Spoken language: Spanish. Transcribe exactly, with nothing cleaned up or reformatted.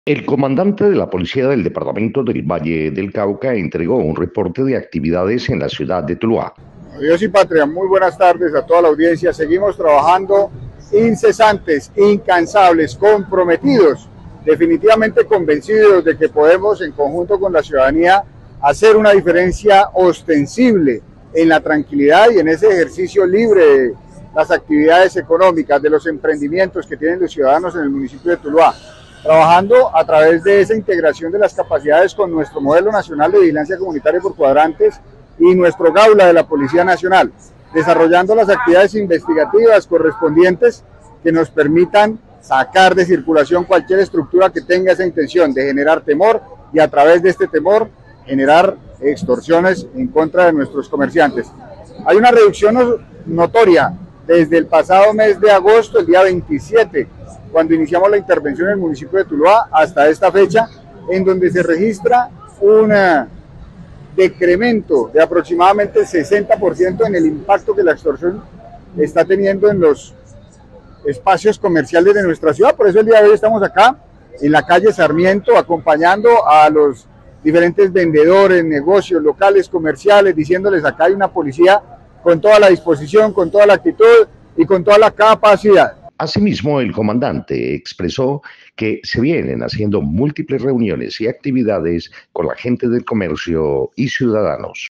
El comandante de la policía del departamento del Valle del Cauca entregó un reporte de actividades en la ciudad de Tuluá. Dios y patria, muy buenas tardes a toda la audiencia. Seguimos trabajando incesantes, incansables, comprometidos, definitivamente convencidos de que podemos, en conjunto con la ciudadanía, hacer una diferencia ostensible en la tranquilidad y en ese ejercicio libre de las actividades económicas, de los emprendimientos que tienen los ciudadanos en el municipio de Tuluá, trabajando a través de esa integración de las capacidades con nuestro modelo nacional de vigilancia comunitaria por cuadrantes y nuestro Gaula de la Policía Nacional, desarrollando las actividades investigativas correspondientes que nos permitan sacar de circulación cualquier estructura que tenga esa intención de generar temor y a través de este temor generar extorsiones en contra de nuestros comerciantes. Hay una reducción notoria desde el pasado mes de agosto, el día veintisiete, cuando iniciamos la intervención en el municipio de Tuluá, hasta esta fecha, en donde se registra una decremento de aproximadamente el sesenta por ciento en el impacto que la extorsión está teniendo en los espacios comerciales de nuestra ciudad. Por eso el día de hoy estamos acá en la calle Sarmiento acompañando a los diferentes vendedores, negocios locales, comerciales, diciéndoles acá hay una policía con toda la disposición, con toda la actitud y con toda la capacidad. Asimismo, el comandante expresó que se vienen haciendo múltiples reuniones y actividades con la gente del comercio y ciudadanos.